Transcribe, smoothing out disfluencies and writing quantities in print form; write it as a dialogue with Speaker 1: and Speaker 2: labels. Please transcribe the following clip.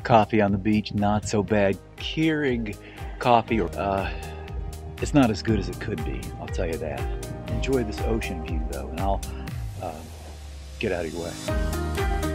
Speaker 1: Coffee on the beach, not so bad. Keurig coffee, it's not as good as it could be, I'll tell you that. Enjoy this ocean view though, and I'll get out of your way.